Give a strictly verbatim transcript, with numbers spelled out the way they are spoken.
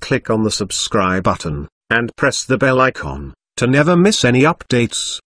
click on the subscribe button, and press the bell icon, to never miss any updates.